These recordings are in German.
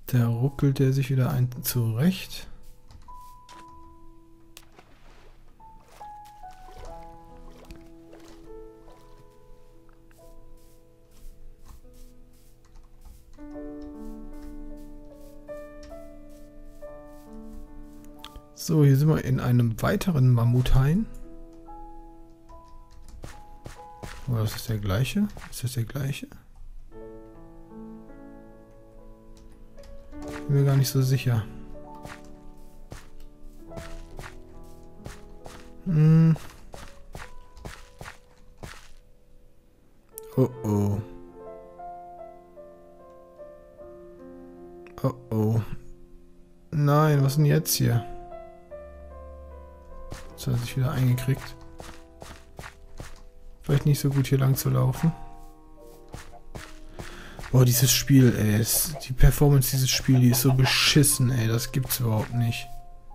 Da ruckelt er sich wieder ein zurecht. So, hier sind wir in einem weiteren Mammuthain. Oder ist das der gleiche? Ist das der gleiche? Bin mir gar nicht so sicher. Hm. Oh oh. Oh oh. Nein, was ist denn jetzt hier? Jetzt hat er sich wieder eingekriegt. Vielleicht nicht so gut hier lang zu laufen. Boah, dieses Spiel, ey. Die Performance dieses Spiels, die ist so beschissen, ey. Das gibt's überhaupt nicht.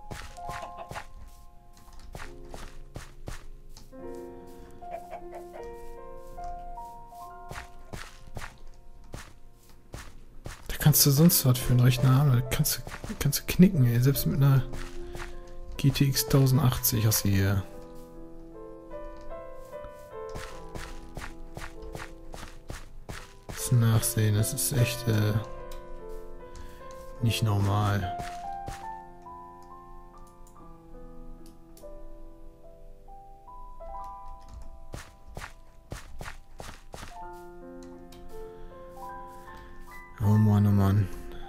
Da kannst du sonst was für einen Rechner haben. Da kannst du knicken, ey. Selbst mit einer GTX 1080 hast du hier. Das Nachsehen, das ist echt nicht normal. Oh Mann, oh Mann.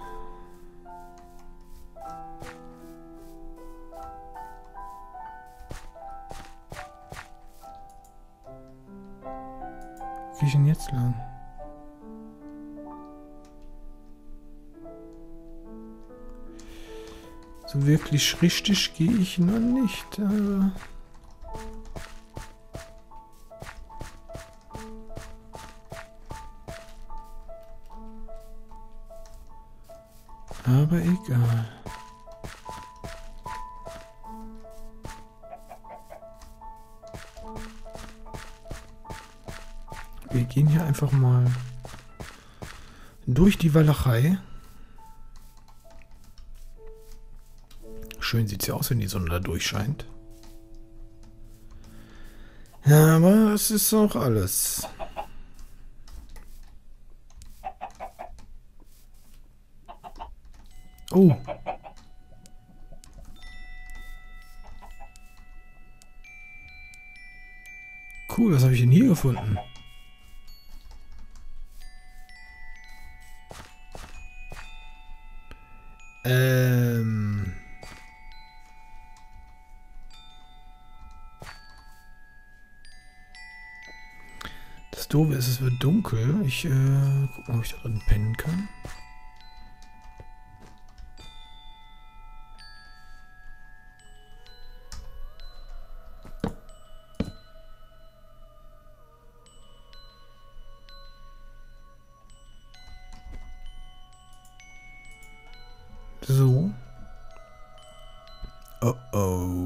Wo gehe ich denn jetzt lang? So wirklich richtig gehe ich noch nicht. Aber egal. Wir gehen hier einfach mal durch die Walachei. Schön sieht es ja aus, wenn die Sonne da durchscheint. Ja, aber es ist auch alles. Oh. Cool, was habe ich denn hier gefunden? Das Doofe ist, es wird dunkel. Ich guck mal, ob ich da drin pennen kann. So. Oh oh.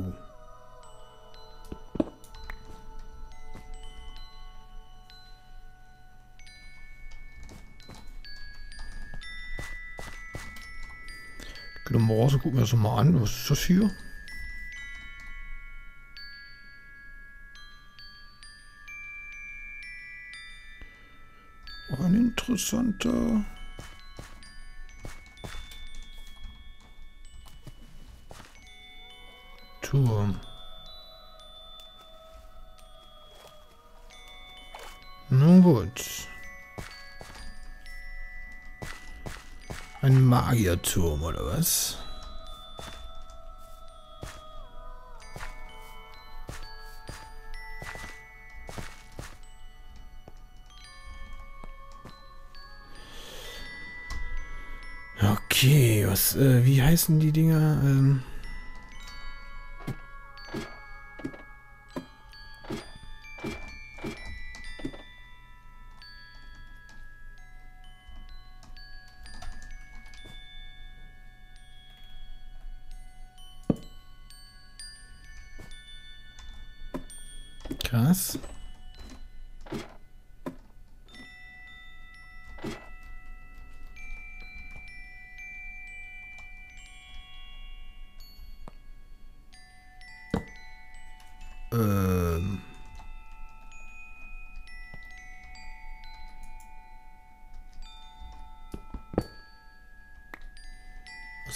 Gehen wir mal raus und gucken wir das mal an. Was ist das hier? Ein interessanter Turm. Nun gut. Ein Magierturm oder was? Okay, wie heißen die Dinger? Krass.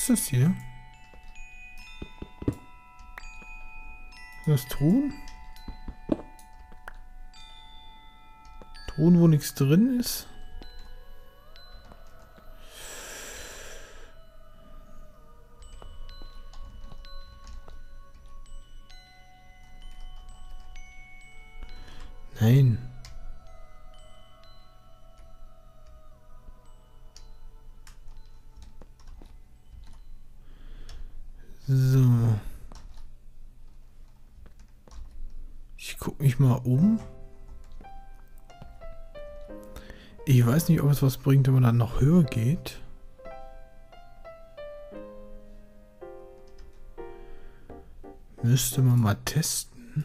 Was ist das hier? Das Truhen? Truhen, wo nichts drin ist? Nein. So. Ich gucke mich mal um. Ich weiß nicht, ob es was bringt, wenn man dann noch höher geht. Müsste man mal testen.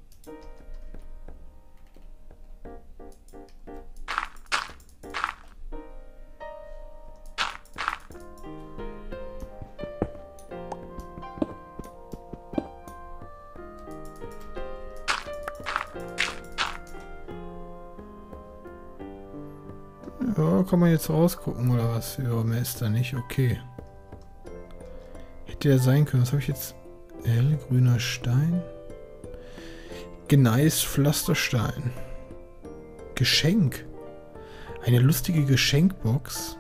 Ja, kann man jetzt rausgucken oder was? Ja, mehr ist da nicht. Okay. Hätte ja sein können. Was habe ich jetzt? Hellgrüner Stein. Gneis Pflasterstein. Geschenk. Eine lustige Geschenkbox.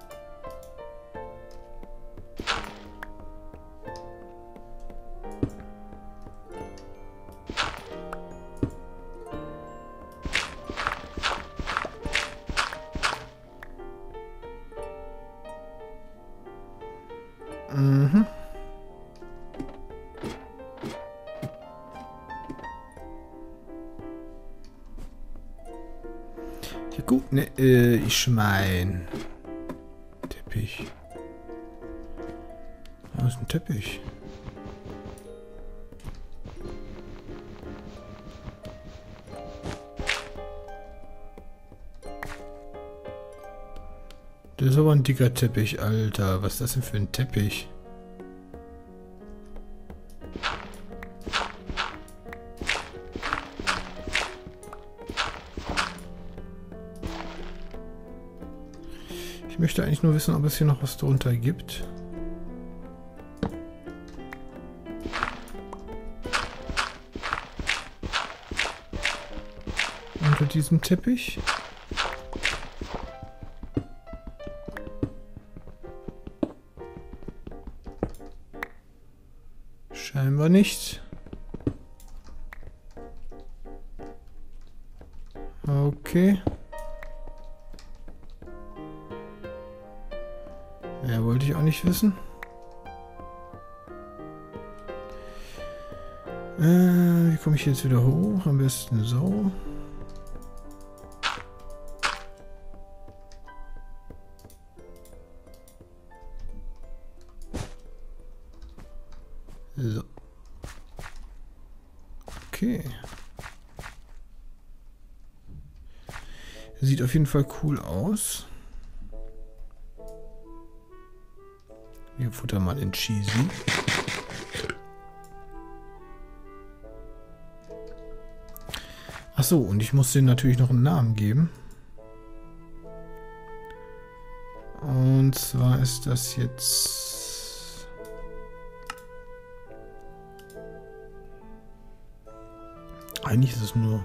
Mhm. Ja gut, ne, ich mein... Teppich. Da ist ein Teppich. Das ist aber ein dicker Teppich, Alter. Was ist das denn für ein Teppich? Ich möchte eigentlich nur wissen, ob es hier noch was drunter gibt. Unter diesem Teppich. Scheinbar nicht. Okay. Ja, wollte ich auch nicht wissen. Wie komme ich jetzt wieder hoch? Am besten so. So. Okay. Sieht auf jeden Fall cool aus. Wir futtern mal den Cheesy. Achso, und ich muss dem natürlich noch einen Namen geben. Und zwar ist das jetzt... Eigentlich ist es nur...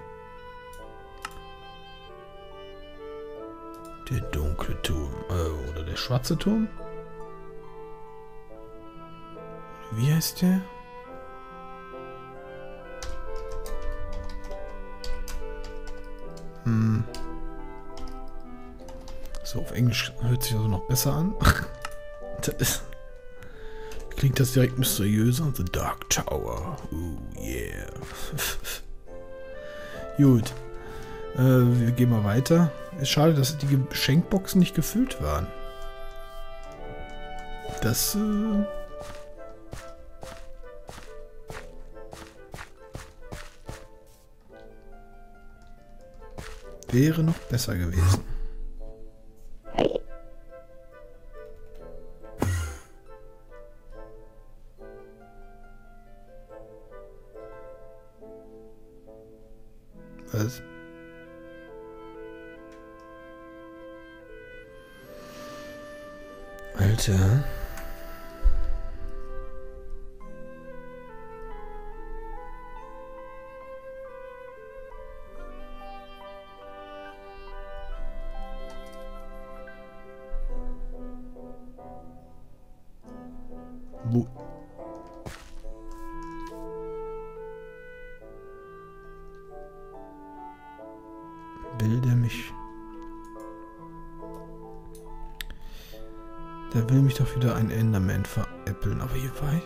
Der dunkle Turm. Oder der schwarze Turm? Wie heißt der? So, auf Englisch hört sich also noch besser an. Klingt das direkt mysteriöser? The Dark Tower. Yeah. Gut. Wir gehen mal weiter. Ist schade, dass die Geschenkboxen nicht gefüllt waren. Das... wäre noch besser gewesen. Was? Alter. Wo... Will der mich... Der will mich doch wieder ein Enderman veräppeln. Aber hier war ich...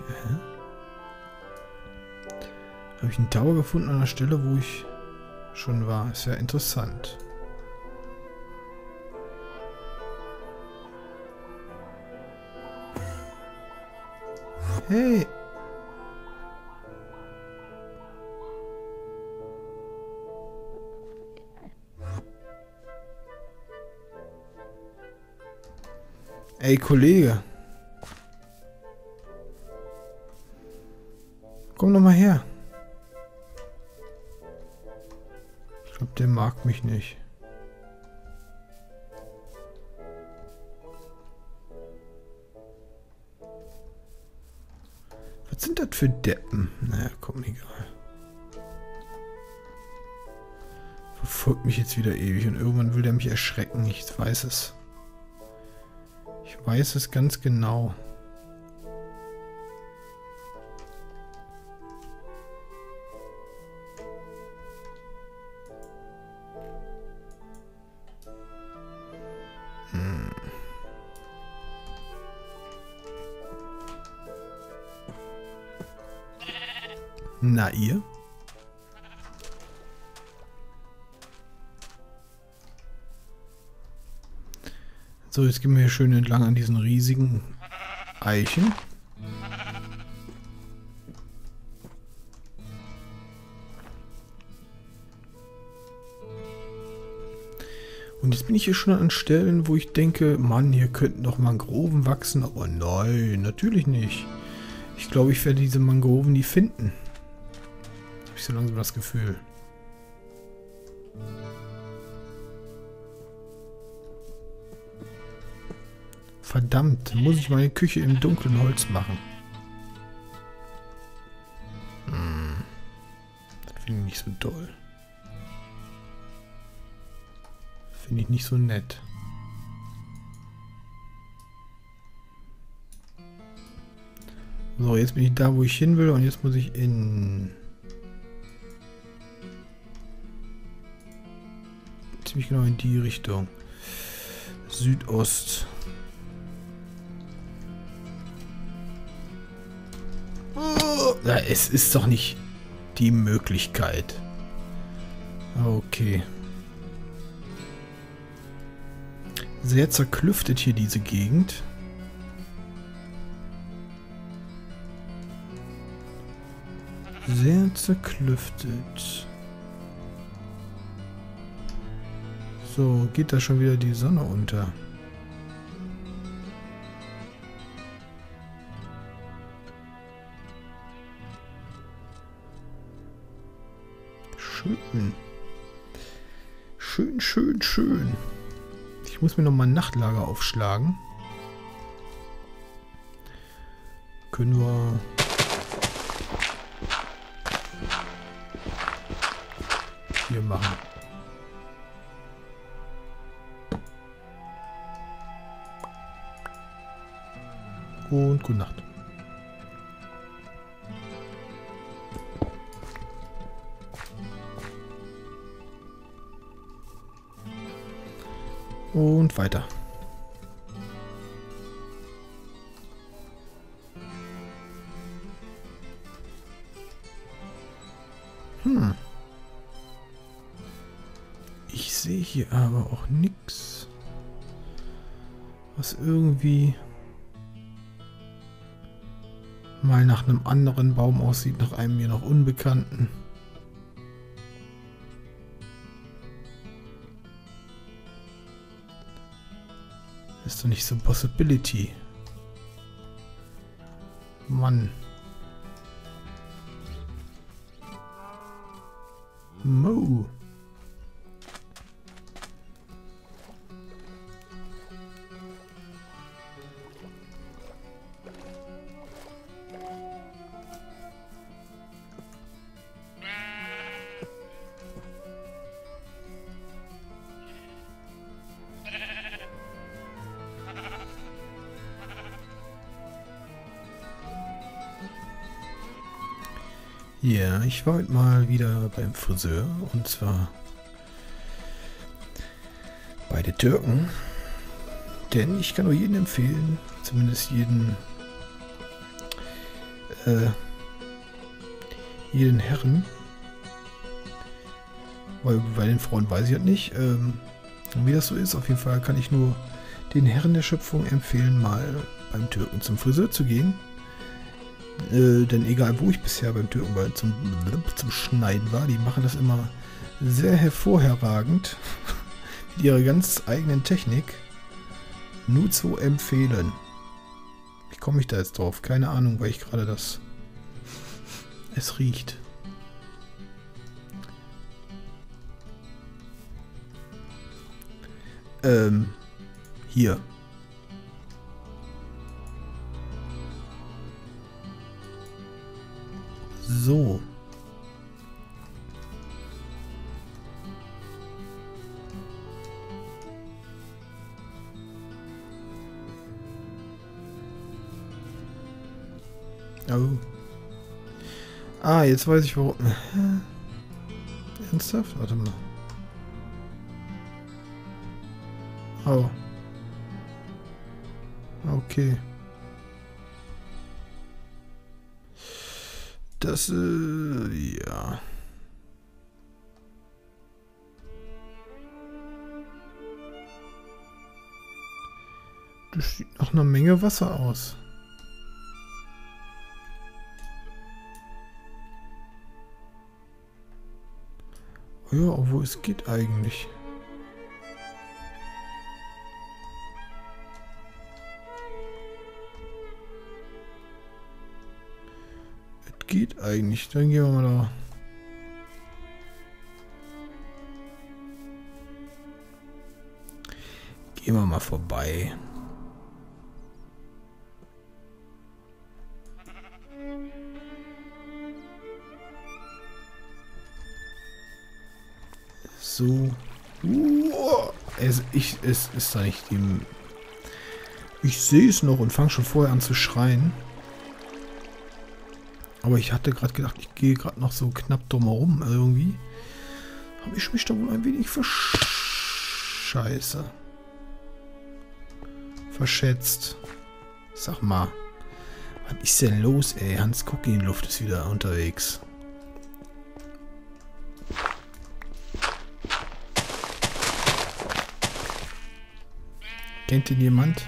Habe ich einen Tower gefunden an der Stelle, wo ich schon war. Ist ja interessant. Hey! Ey, Kollege. Komm doch mal her. Ich glaube, der mag mich nicht. Was sind das für Deppen? Naja, komm, egal. Verfolgt mich jetzt wieder ewig und irgendwann will der mich erschrecken. Ich weiß es. Ich weiß es ganz genau. Na ihr? So, jetzt gehen wir hier schön entlang an diesen riesigen Eichen. Und jetzt bin ich hier schon an Stellen, wo ich denke, Mann, hier könnten noch Mangroven wachsen. Aber nein, natürlich nicht. Ich glaube, ich werde diese Mangroven nie finden. Habe ich so langsam das Gefühl. Verdammt, muss ich meine Küche im dunklen Holz machen. Das finde ich nicht so doll. Finde ich nicht so nett. So, jetzt bin ich da, wo ich hin will und jetzt muss ich in... ziemlich genau in die Richtung. Südost. Oh, ja, es ist doch nicht die Möglichkeit. Okay. Sehr zerklüftet hier diese Gegend. Sehr zerklüftet. So, geht da schon wieder die Sonne unter. Schön. Schön, schön, schön. Ich muss mir noch mal ein Nachtlager aufschlagen. Können wir... hier machen. Und gute Nacht. Und weiter. Ich sehe hier aber auch nichts, was irgendwie mal nach einem anderen Baum aussieht, nach einem mir noch unbekannten. Ist doch nicht so Possibility. Mann. Mo. Ja, ich war heute mal wieder beim Friseur und zwar bei den Türken. Denn ich kann nur jedem empfehlen, zumindest jeden Herren, weil bei den Frauen weiß ich halt nicht, wie das so ist. Auf jeden Fall kann ich nur den Herren der Schöpfung empfehlen, mal beim Türken zum Friseur zu gehen. Denn egal wo ich bisher beim Türken zum Schneiden war, die machen das immer sehr hervorragend mit ihrer ganz eigenen Technik. Nur zu empfehlen. Wie komme ich da jetzt drauf? Keine Ahnung, weil ich gerade das... Es riecht. Hier. So. Oh. Ah, jetzt weiß ich warum. Ernsthaft? Warte mal. Oh. Okay. Das, ja. Das sieht nach einer Menge Wasser aus. Oh ja, obwohl es geht eigentlich. Es geht eigentlich. Dann gehen wir mal da. Gehen wir mal vorbei. So. Es ist da nicht die... Ich sehe es noch und fange schon vorher an zu schreien. Aber ich hatte gerade gedacht, ich gehe gerade noch so knapp drumherum. Irgendwie habe ich mich da wohl ein wenig verschätzt. Sag mal, was ist denn los, ey? Hans Kuck in die Luft ist wieder unterwegs. Kennt ihn jemand?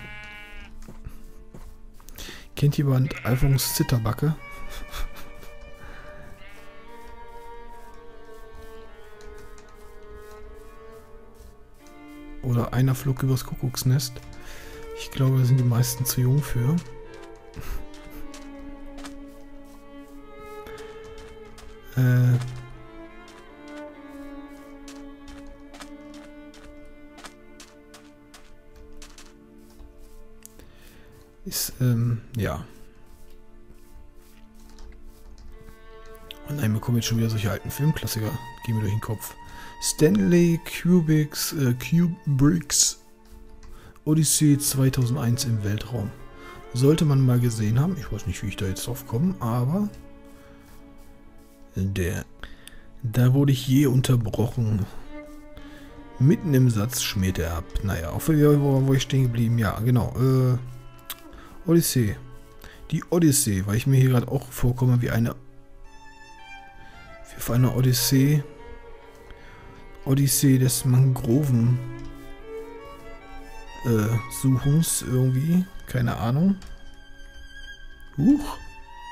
Kennt jemand Alfons Zitterbacke? Oder einer flog übers Kuckucksnest. Ich glaube, da sind die meisten zu jung für. Ist, ja. Und nein, mir kommen jetzt schon wieder solche alten Filmklassiker. Gehen mir durch den Kopf. Stanley Kubricks Odyssey 2001 im Weltraum. Sollte man mal gesehen haben. Ich weiß nicht, wie ich da jetzt drauf komme, aber da wurde ich je unterbrochen. Mitten im Satz schmiert er ab. Naja, auf wo ich stehen geblieben. Ja, genau. Odyssey. Die Odyssee, weil ich mir hier gerade auch vorkomme wie eine Odyssee. Odyssee des Mangroven Suchens irgendwie. Keine Ahnung. Huch.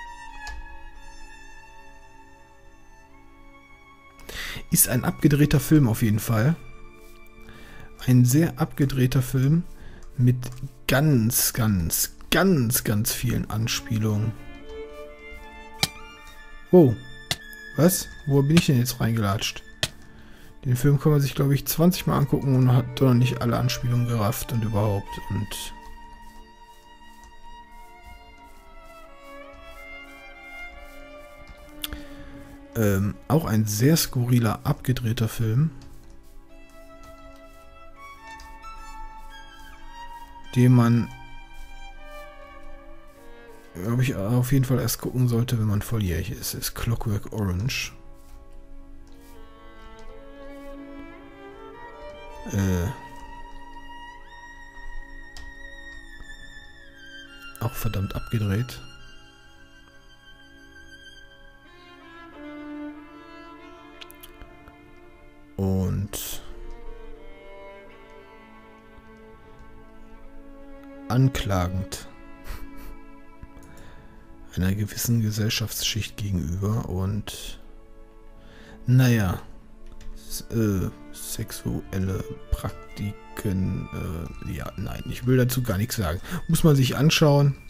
Ist ein abgedrehter Film auf jeden Fall. Ein sehr abgedrehter Film mit ganz vielen Anspielungen. Oh. Was? Wo bin ich denn jetzt reingelatscht? Den Film kann man sich, glaube ich, 20 Mal angucken und hat doch nicht alle Anspielungen gerafft und überhaupt. Und auch ein sehr skurriler, abgedrehter Film. Den man ob ich auf jeden Fall erst gucken sollte, wenn man volljährig ist. Ist Clockwork Orange. Auch verdammt abgedreht. Und anklagend einer gewissen Gesellschaftsschicht gegenüber und naja, sexuelle Praktiken, ja, nein, ich will dazu gar nichts sagen. Muss man sich anschauen.